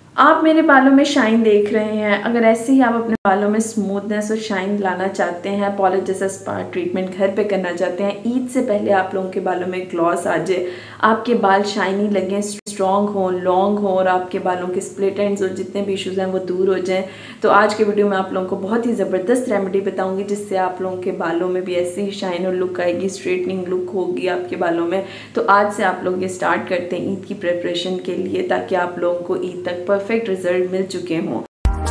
आप मेरे बालों में शाइन देख रहे हैं। अगर ऐसे ही आप अपने बालों में स्मूथनेस और शाइन लाना चाहते हैं, पॉलिश जैसा स्पा ट्रीटमेंट घर पे करना चाहते हैं, ईद से पहले आप लोगों के बालों में ग्लॉस आ जाए, आपके बाल शाइनी लगें, स्ट्रॉन्ग हों, लॉन्ग हों और आपके बालों के स्प्लिट एंड्स और जितने भी इशूज़ हैं वो दूर हो जाएं, तो आज के वीडियो में आप लोगों को बहुत ही ज़बरदस्त रेमेडी बताऊँगी जिससे आप लोगों के बालों में भी ऐसी ही शाइन और लुक आएगी, स्ट्रेटनिंग लुक होगी आपके बालों में। तो आज से आप लोग ये स्टार्ट करते हैं ईद की प्रिपरेशन के लिए, ताकि आप लोगों को ईद तक परफेक्ट रिजल्ट मिल चुके हों।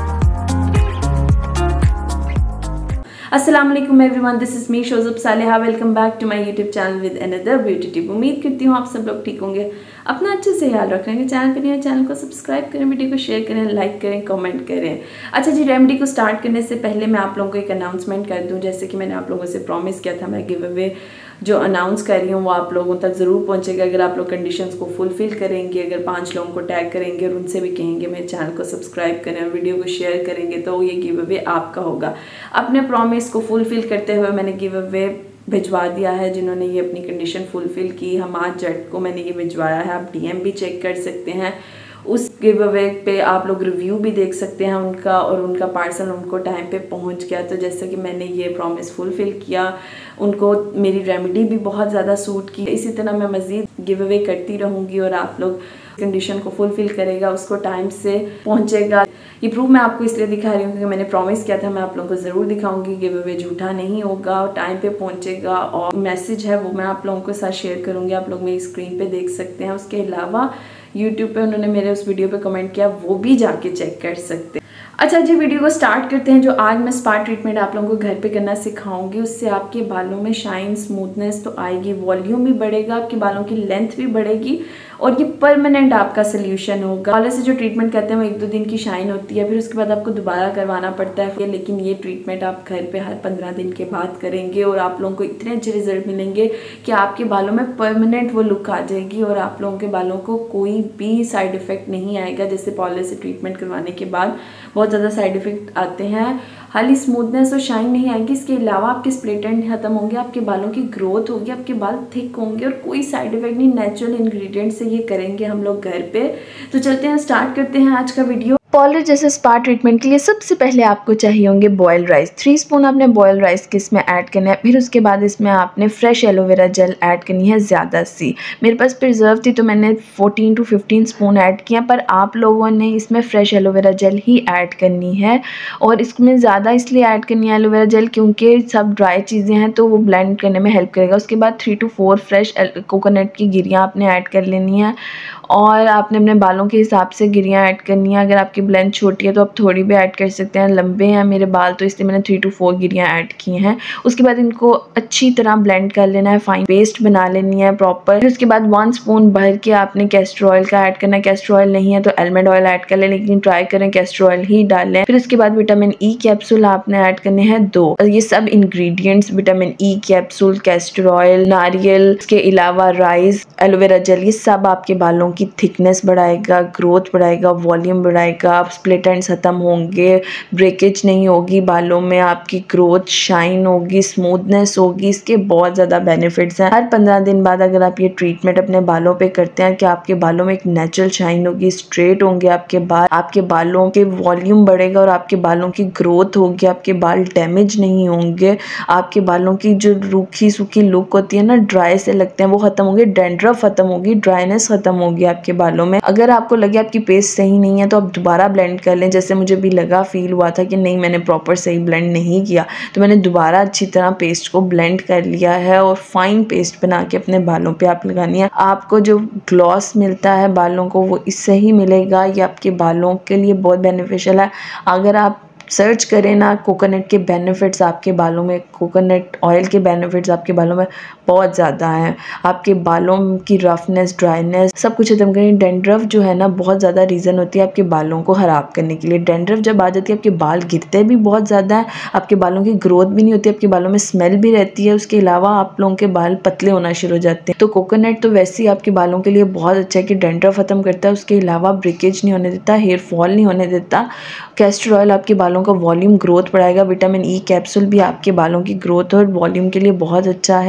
अस्सलाम वालेकुम everyone, this is me Shozab Saleha. Welcome back to my YouTube channel with another beauty tip. उम्मीद करती हूँ आप सब लोग ठीक होंगे, अपना अच्छे से ख्याल रखेंगे। चैनल पर नहीं, चैनल को सब्सक्राइब करें, वीडियो को शेयर करें, लाइक करें, कमेंट करें। अच्छा जी, रेमेडी को स्टार्ट करने से पहले मैं आप लोगों को एक अनाउंसमेंट कर दूँ। जैसे कि मैंने आप लोगों से प्रॉमिस किया था, मैं गिव अवे जो अनाउंस कर रही हूँ वो आप लोगों तक ज़रूर पहुँचेगा अगर आप लोग कंडीशंस को फुलफ़िल करेंगे। अगर 5 लोगों को टैग करेंगे और उनसे भी कहेंगे मेरे चैनल को सब्सक्राइब करें और वीडियो को शेयर करेंगे, तो ये गिव अवे आपका होगा। अपने प्रॉमिस को फुलफ़िल करते हुए मैंने गिव अवे भिजवा दिया है। जिन्होंने ये अपनी कंडीशन फुलफ़िल की, हम आज जट को मैंने ये भिजवाया है। आप DM भी चेक कर सकते हैं, उस गिव अवे पे आप लोग रिव्यू भी देख सकते हैं उनका, और उनका पार्सल उनको टाइम पे पहुंच गया। तो जैसे कि मैंने ये प्रॉमिस फुलफ़िल किया, उनको मेरी रेमेडी भी बहुत ज़्यादा सूट की। इसी तरह मैं मज़ीद गिव अवे करती रहूँगी और आप लोग कंडीशन को फुलफ़िल करेगा उसको टाइम से पहुँचेगा। ये प्रूफ मैं आपको इसलिए दिखा रही हूँ क्योंकि मैंने प्रॉमिस किया था, मैं आप लोगों को ज़रूर दिखाऊंगी। गिव अवे झूठा नहीं होगा, टाइम पे पहुँचेगा। और मैसेज है वो मैं आप लोगों के साथ शेयर करूँगी, आप लोग मेरी स्क्रीन पे देख सकते हैं। उसके अलावा यूट्यूब पे उन्होंने मेरे उस वीडियो पे कमेंट किया, वो भी जाके चेक कर सकते हैं। अच्छा जी, वीडियो को स्टार्ट करते हैं। जो आज मैं स्पा ट्रीटमेंट आप लोगों को घर पे करना सिखाऊंगी, उससे आपके बालों में शाइन, स्मूथनेस तो आएगी, वॉल्यूम भी बढ़ेगा, आपके बालों की लेंथ भी बढ़ेगी और ये परमानेंट आपका सोल्यूशन होगा। पहले से जो ट्रीटमेंट करते हैं वो 1-2 दिन की शाइन होती है, फिर उसके बाद आपको दोबारा करवाना पड़ता है। लेकिन ये ट्रीटमेंट आप घर पे हर 15 दिन के बाद करेंगे और आप लोगों को इतने अच्छे रिजल्ट मिलेंगे कि आपके बालों में परमानेंट वो लुक आ जाएगी और आप लोगों के बालों को कोई भी साइड इफ़ेक्ट नहीं आएगा। जैसे पहले से ट्रीटमेंट करवाने के बाद बहुत ज़्यादा साइड इफ़ेक्ट आते हैं, खाली स्मूथनेस और शाइन नहीं आएगी। इसके अलावा आपके स्प्लिट एंड खत्म होंगे, आपके बालों की ग्रोथ होगी, आपके बाल थिक होंगे और कोई साइड इफेक्ट नहीं। नेचुरल इंग्रेडिएंट से ये करेंगे हम लोग घर पे। तो चलते हैं, स्टार्ट करते हैं आज का वीडियो। पॉलिश जैसे स्पा ट्रीटमेंट के लिए सबसे पहले आपको चाहिए होंगे बॉयल राइस। 3 स्पून आपने बॉयल राइस के इसमें ऐड करना है। फिर उसके बाद इसमें आपने फ्रेश एलोवेरा जेल ऐड करनी है ज़्यादा सी। मेरे पास प्रिजर्व थी तो मैंने 14 to 15 स्पून ऐड किया, पर आप लोगों ने इसमें फ्रेश एलोवेरा जेल ही ऐड करनी है। और इसमें ज़्यादा इसलिए ऐड करनी है एलोवेरा जेल क्योंकि सब ड्राई चीज़ें हैं तो वो ब्लेंड करने में हेल्प करेगा। उसके बाद 3 to 4 फ्रेश कोकोनट की गिरियाँ आपने ऐड कर लेनी है और आपने अपने बालों के हिसाब से गिरियाँ ऐड करनी है। अगर आपकी ब्लेंड छोटी है तो आप थोड़ी भी ऐड कर सकते हैं। लंबे हैं मेरे बाल तो इसलिए मैंने 3 to 4 गिरियाँ ऐड की हैं। उसके बाद इनको अच्छी तरह ब्लेंड कर लेना है, फाइन पेस्ट बना लेनी है प्रॉपर। उसके बाद 1 स्पून भर के आपने कैस्टर ऑयल का ऐड करना है। कैस्टर ऑयल नहीं है तो आलमंड ऑयल ऐड कर लें, लेकिन ट्राई करें कैस्टर ऑयल ही डालें। फिर उसके बाद विटामिन ई कैप्सूल आपने ऐड करने हैं 2। ये सब ingredients, vitamin E capsule, castor oil, नारियल, इसके अलावा राइस, एलोवेरा जेल, ये सब आपके बालों की थिकनेस बढ़ाएगा, ग्रोथ बढ़ाएगा, वॉल्यूम बढ़ाएगा, आप स्प्लिट एंड्स खत्म होंगे, ब्रेकेज नहीं होगी बालों में, आपकी ग्रोथ, शाइन होगी, स्मूथनेस होगी। इसके बहुत ज़्यादा बेनिफिट्स हैं। हर 15 दिन बाद अगर आप ये ट्रीटमेंट अपने बालों पे करते हैं कि आपके बालों में एक नेचुरल शाइन होगी, स्ट्रेट होंगे आपके बाल, आपके बालों के वॉल्यूम बढ़ेगा और आपके बालों की ग्रोथ होगी, आपके बाल डैमेज नहीं होंगे, आपके बालों की जो रूखी सूखी लुक होती है ना, ड्राई से लगते हैं, वो खत्म होंगे, डैंड्रफ खत्म होगी, ड्राइनेस खत्म होगी आपके बालों में। अगर आपको लगे आपकी पेस्ट सही नहीं है तो आप दोबारा ब्लेंड कर लें। जैसे मुझे भी लगा, फील हुआ था कि नहीं मैंने प्रॉपर सही ब्लेंड नहीं किया, तो मैंने दोबारा अच्छी तरह पेस्ट को ब्लेंड कर लिया है और फाइन पेस्ट बना के अपने बालों पे आप लगानी है। आपको जो ग्लॉस मिलता है बालों को वो इससे ही मिलेगा। ये आपके बालों के लिए बहुत बेनिफिशियल है। अगर आप सर्च करें ना कोकोनट के बेनिफिट्स आपके बालों में, कोकोनट ऑयल के बेनिफिट्स आपके बालों में बहुत ज़्यादा हैं। आपके बालों की रफनेस, ड्राइनेस सब कुछ खत्म करें। डैंड्रफ जो है ना बहुत ज़्यादा रीज़न होती है आपके बालों को ख़राब करने के लिए। डैंड्रफ जब आ जाती है आपके बाल गिरते भी बहुत ज़्यादा है, आपके बालों की ग्रोथ भी नहीं होती, आपके बालों में स्मेल भी रहती है। उसके अलावा आप लोगों के बाल पतले होना शुरू हो जाते हैं। तो कोकोनट तो वैसे ही आपके बालों के लिए बहुत अच्छा है कि डैंड्रफ खत्म करता है, उसके अलावा ब्रेकेज नहीं होने देता, हेयर फॉल नहीं होने देता। कैस्टर ऑयल आपके बालों का वॉल्यूम ग्रोथ बढ़ाएगा। विटामिन ई कैप्सूल भी आपके बालों की ग्रोथ और वॉल्यूम के लिए बहुत अच्छा है। चावल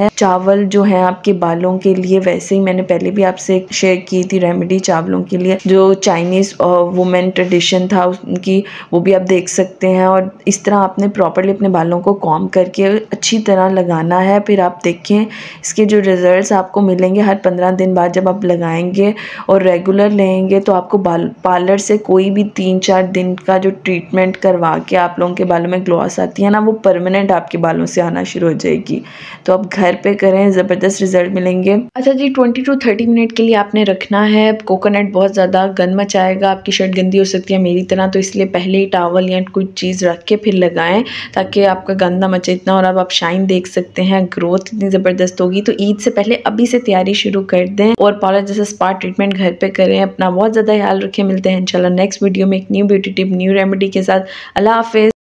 चावल जो है आपके बालों के लिए, वैसे ही मैंने पहले भी आपसे शेयर की थी रेमेडी चावलों के लिए, जो चाइनीज़ वुमेन ट्रेडिशन था उनकी, वो भी आप देख सकते हैं। और इस तरह आपने प्रॉपर्ली अपने बालों को कॉम्ब करके अच्छी तरह लगाना है। फिर आप देखें इसके जो रिजल्ट्स आपको मिलेंगे हर 15 दिन बाद जब आप लगाएंगे और रेगुलर लेंगे, तो आपको पार्लर से कोई भी 3-4 दिन का जो ट्रीटमेंट करवा के आप लोगों के बालों में ग्लॉस आती है ना, वो परमानेंट आपके बालों से आना शुरू हो जाएगी। तो आप घर पे करें, ज़बरदस्त रिजल्ट मिलेंगे। अच्छा जी, 20 to 30 मिनट के लिए आपने रखना है। कोकोनट बहुत ज़्यादा गंद मचाएगा, आपकी शर्ट गंदी हो सकती है मेरी तरह, तो इसलिए पहले ही टॉवल या कोई चीज़ रख के फिर लगाएं ताकि आपका गंद ना मचे इतना। और अब आप शाइन देख सकते हैं, ग्रोथ इतनी ज़बरदस्त होगी। तो ईद से पहले अभी से तैयारी शुरू कर दें और पार्लर जैसे स्पा ट्रीटमेंट घर पे करें। अपना बहुत ज़्यादा ख्याल रखें। मिलते हैं इंशाल्लाह नेक्स्ट वीडियो में एक new beauty tip, new remedy के साथ। अल्लाह हाफिज़।